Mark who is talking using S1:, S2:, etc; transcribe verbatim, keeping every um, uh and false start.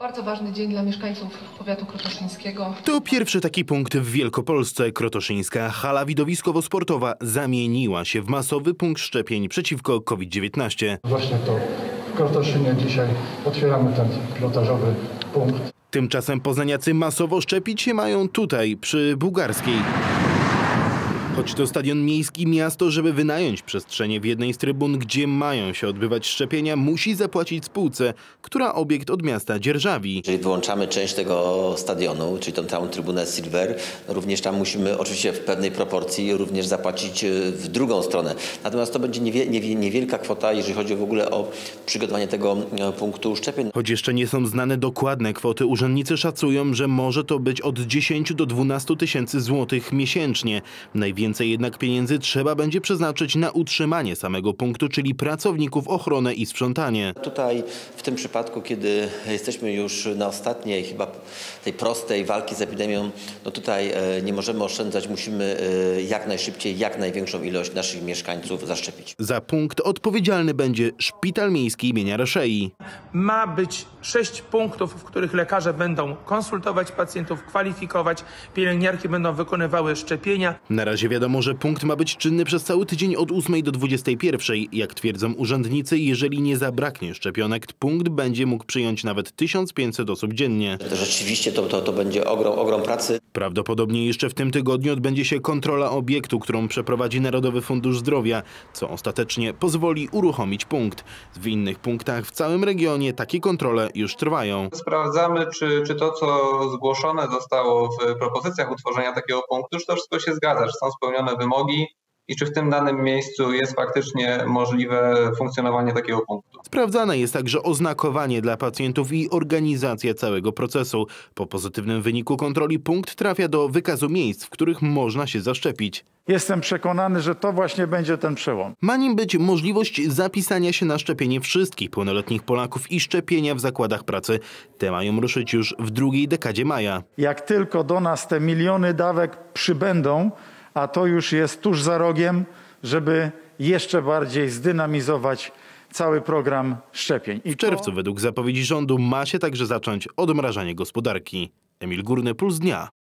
S1: Bardzo ważny dzień dla mieszkańców powiatu krotoszyńskiego.
S2: To pierwszy taki punkt w Wielkopolsce. Krotoszyńska hala widowiskowo-sportowa zamieniła się w masowy punkt szczepień przeciwko COVID dziewiętnaście.
S3: Właśnie to w Krotoszynie dzisiaj otwieramy ten pilotażowy punkt.
S2: Tymczasem poznaniacy masowo szczepić się mają tutaj, przy Bułgarskiej. Choć to stadion miejski, miasto, żeby wynająć przestrzenie w jednej z trybun, gdzie mają się odbywać szczepienia, musi zapłacić spółce, która obiekt od miasta dzierżawi.
S4: Jeżeli wyłączamy część tego stadionu, czyli tą całą trybunę Silver, również tam musimy oczywiście w pewnej proporcji również zapłacić w drugą stronę. Natomiast to będzie niewielka kwota, jeżeli chodzi w ogóle o przygotowanie tego punktu szczepień.
S2: Choć jeszcze nie są znane dokładne kwoty, urzędnicy szacują, że może to być od dziesięciu do dwunastu tysięcy złotych miesięcznie. Najwięcej jednak pieniędzy trzeba będzie przeznaczyć na utrzymanie samego punktu, czyli pracowników, ochronę i sprzątanie.
S4: Tutaj w tym przypadku, kiedy jesteśmy już na ostatniej chyba tej prostej walki z epidemią, no tutaj nie możemy oszczędzać, musimy jak najszybciej, jak największą ilość naszych mieszkańców zaszczepić.
S2: Za punkt odpowiedzialny będzie Szpital Miejski imienia Reszei.
S5: Ma być sześć punktów, w których lekarze będą konsultować pacjentów, kwalifikować, pielęgniarki będą wykonywały szczepienia.
S2: Na razie wiadomo, że punkt ma być czynny przez cały tydzień od ósmej do dwudziestej pierwszej. Jak twierdzą urzędnicy, jeżeli nie zabraknie szczepionek, punkt będzie mógł przyjąć nawet tysiąc pięćset osób dziennie.
S4: To rzeczywiście to, to, to będzie ogrom, ogrom pracy.
S2: Prawdopodobnie jeszcze w tym tygodniu odbędzie się kontrola obiektu, którą przeprowadzi Narodowy Fundusz Zdrowia, co ostatecznie pozwoli uruchomić punkt. W innych punktach w całym regionie takie kontrole już trwają.
S6: Sprawdzamy, czy, czy to, co zgłoszone zostało w propozycjach utworzenia takiego punktu, czy to wszystko się zgadza, czy są spełnione wymogi i czy w tym danym miejscu jest faktycznie możliwe funkcjonowanie takiego punktu.
S2: Sprawdzane jest także oznakowanie dla pacjentów i organizacja całego procesu. Po pozytywnym wyniku kontroli punkt trafia do wykazu miejsc, w których można się zaszczepić.
S7: Jestem przekonany, że to właśnie będzie ten przełom.
S2: Ma nim być możliwość zapisania się na szczepienie wszystkich pełnoletnich Polaków i szczepienia w zakładach pracy. Te mają ruszyć już w drugiej dekadzie maja.
S7: Jak tylko do nas te miliony dawek przybędą, a to już jest tuż za rogiem, żeby jeszcze bardziej zdynamizować cały program szczepień.
S2: I w czerwcu według zapowiedzi rządu ma się także zacząć odmrażanie gospodarki. Emil Górny, Puls Dnia.